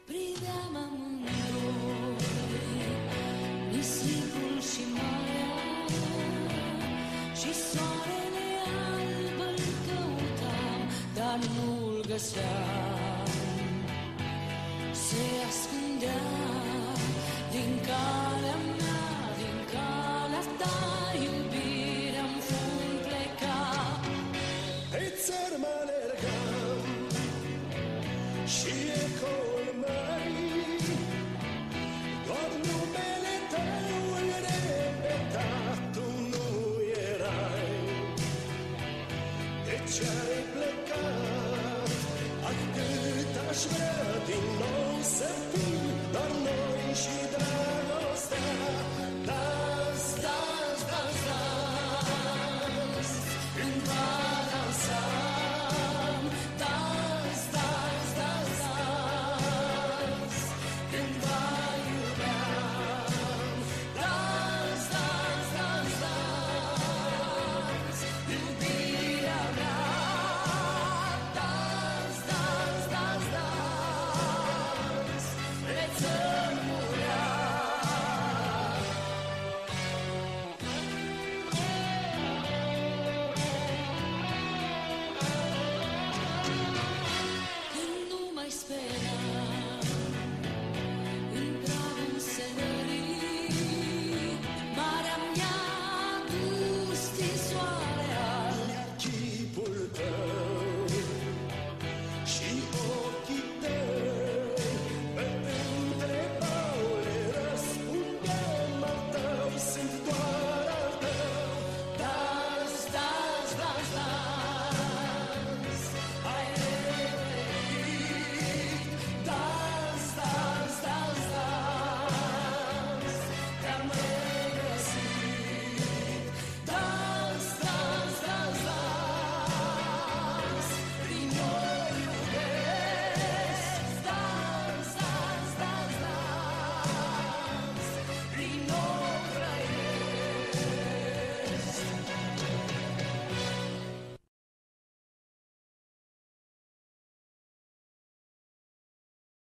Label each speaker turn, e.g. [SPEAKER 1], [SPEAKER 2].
[SPEAKER 1] Priveam amândoi nisipul și marea, și soarele alb îl căutam, dar nu-l găseam. Se ascundea din calea mea, din calea ta, iubirea-mi fund pleca.
[SPEAKER 2] Pe țări mă alergam și ecoul mării, doar numele tău îl repeta, tu nu erai. De ce ai plecat? Ah, cât aș vrea